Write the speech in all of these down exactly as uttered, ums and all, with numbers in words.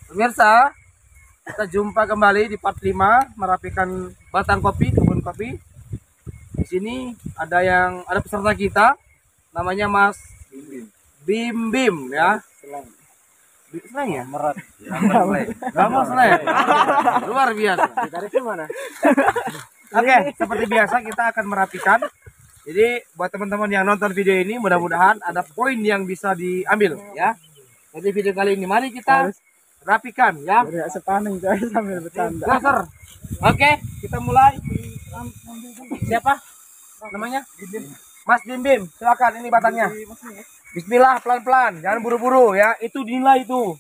Pemirsa, kita jumpa kembali di part lima merapikan batang kopi, kebun kopi. Di sini ada yang ada peserta kita, namanya Mas Bim Bim ya. Senang ya? Merat. Kamu senang? Luar biasa. Dari mana? Oke, seperti biasa kita akan merapikan. Jadi buat teman-teman yang nonton video ini, mudah-mudahan ada poin yang bisa diambil ya. Jadi video kali ini mari kita rapikan ya. Dari sepaning guys sambil bercanda. Dasar. Oke, kita mulai. Siapa? Namanya? Mas Bim Bim. Silakan, ini batangnya. Bismillah, pelan-pelan, jangan buru-buru ya. Itu dinilai itu.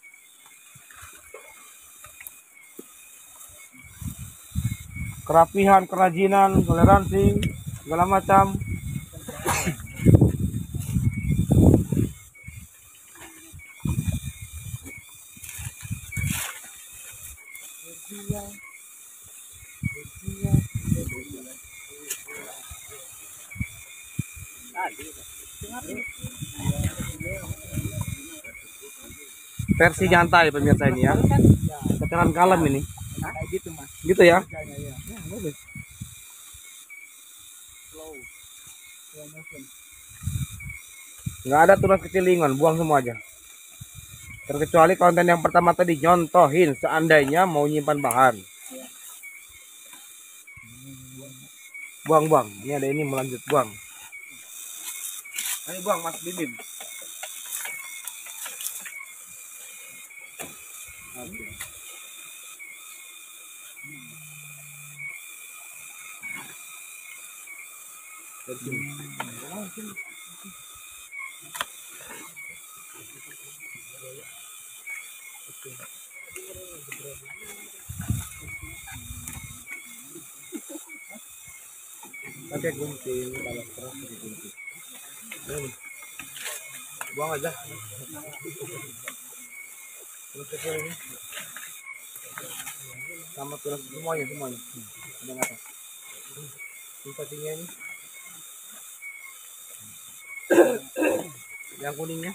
Kerapihan, kerajinan, toleransi, segala macam. Versi nyantai pemirsa ini ya. Veteran kalem ini. Kayak gitu mas. Gitu ya. Nggak ada tunas kecilingan, buang semua aja. Terkecuali konten yang pertama tadi nyontohin seandainya mau nyimpan bahan. Buang-buang. Ini ada ini melanjut buang. Ayo buang Mas Bim Bim. Oke. Dari sini. Pakai gunting, kalau keras pakai gunting. Ini. Buang aja. Terus ke ini. Sama terus semuanya semuanya. Ada yang atas. Ini cacingnya ini. Yang kuningnya.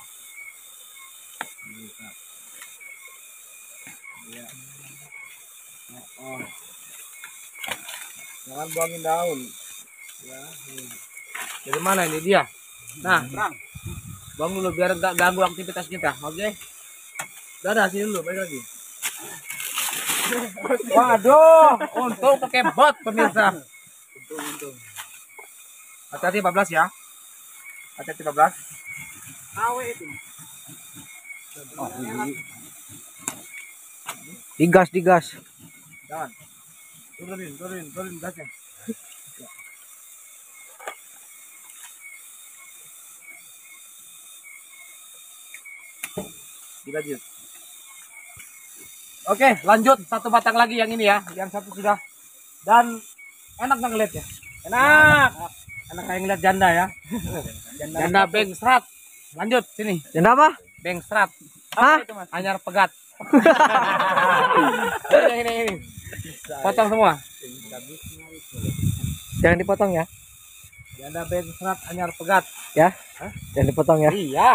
Ya. Oh, oh. Jangan buangin daun. Ya. Ini. Dari mana ini dia? Nah, terang. Buang dulu biar nggak ganggu aktivitas kita. Oke. Dadah sini dulu, balik lagi. Waduh, untung pakai bot pemirsa. Untung, untung. Hati-hati empat belas ya. Hati-hati empat belas. Awe itu. Oh, ini. Digas, digas. Jangan. Turunin, turunin, turunin gasnya. Dilanjut. Oke, lanjut satu batang lagi yang ini ya. Yang satu sudah. Dan enak nggak ngeliat ya? Enak. Enak kayak ngeliat janda ya. Janda, janda beng serat. Lanjut sini. Janda apa? Beng serat. Hah? Itu mas? Anyar pegat. ini, ini, ini. Potong semua. Jangan dipotong ya. Janda beng serat anyar pegat. Ya? Hah? Jangan dipotong ya. Iya.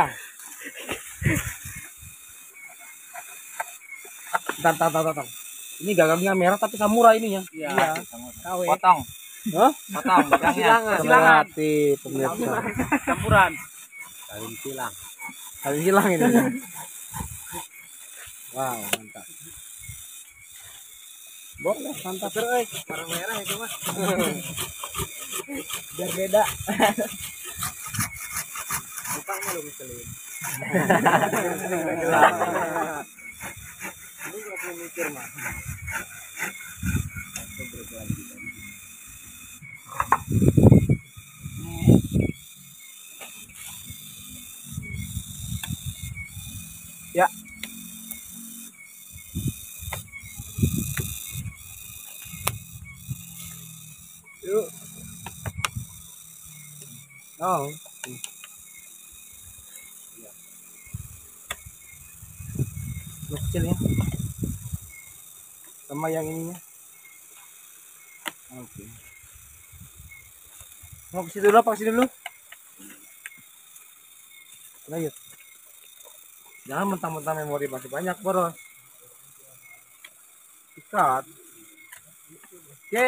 Bentar, bentar, bentar, bentar. Ini gagangnya merah tapi samurai ininya. Iya. Iya. Potong. Hah? Potong. Silangan. Silangan. Hati pemirsa. Campuran. Kawin silang. Kawin silang ini. Wow, mantap. Boleh, mantap. Terus, warna merah itu mas. Biar beda. Bukanya lu ngeselin. Ini gak perlu mikir mas. Ya. Yuk. Oh. Yang kecil ya. Sama yang ininya. Oke. Mau ke situ dulu apa ke sini dulu? Lanjut. Jangan mentang-mentang memori masih banyak, boros. sikat. Oke.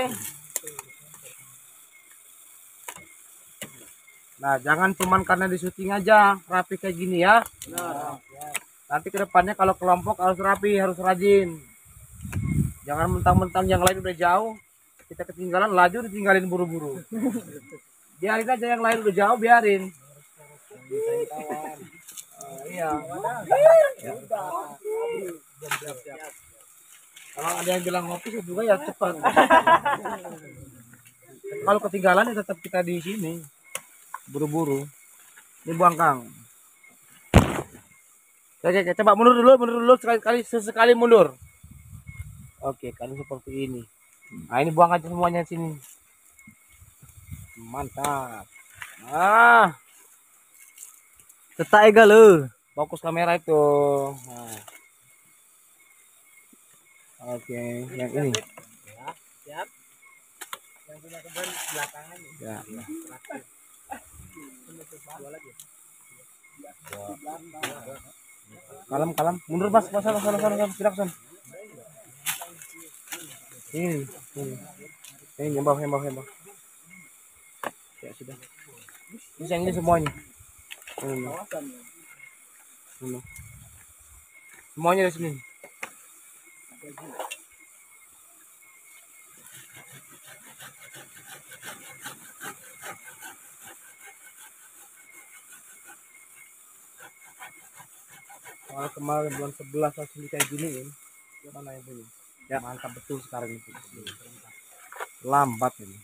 Nah, jangan cuman karena di syuting aja rapi kayak gini ya. Nah, nanti kedepannya kalau kelompok harus rapi, harus rajin. Jangan mentang-mentang yang lain udah jauh, kita ketinggalan, laju ditinggalin buru-buru. Biarin aja yang lain udah jauh, biarin. Uh, iya. Ya. Kalau ada yang bilang ngopi juga ya cepat. Kalau ketinggalan ya tetap kita di sini. Buru-buru. Ini buang Kang. Oke, oke, coba mundur dulu, mundur dulu sekali-kali sesekali mundur. Oke, kali seperti ini. Nah, ini buang aja semuanya sini. Mantap. Ah, Cetak ega lu. fokus kamera itu. Nah. Oke, yang ini. Siap. Yang punya kebun belakangan. Ya, ya. Kalem, kalem. Mundur mas, mas, sana, sana, sana, sana, sana. Ini, ini, ini nyembah, nyembah, nyembah. Ya sudah. Ini yang ini semuanya. Ini. Ini. Semuanya di sini. Kalau kemarin bulan sebelas langsung kayak giniin, mana yang ini? Ya mantap betul sekarang itu. Lambat ini.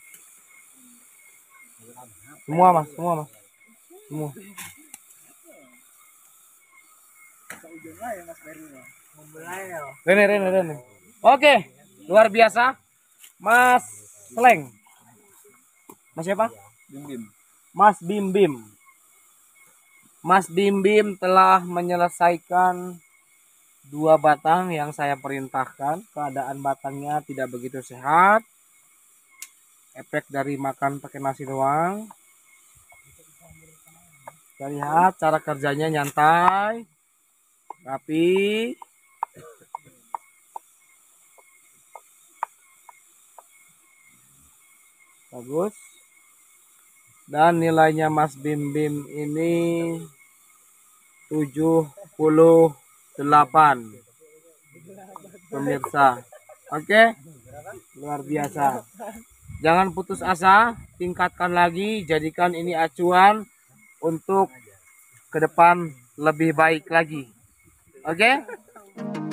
Semua mas, semua mas, semua. Rene, Rene, Rene. Oke, luar biasa, Mas Sleng. Mas siapa? Bim Bim. Mas Bim Bim. Mas Bim Bim telah menyelesaikan dua batang yang saya perintahkan. Keadaan batangnya tidak begitu sehat. Efek dari makan pakai nasi doang. Kita lihat cara kerjanya nyantai, rapi. Bagus. Dan nilainya Mas Bim Bim ini tujuh puluh delapan. Pemirsa. Oke. Luar biasa. Jangan putus asa, tingkatkan lagi, jadikan ini acuan untuk ke depan lebih baik lagi. Oke?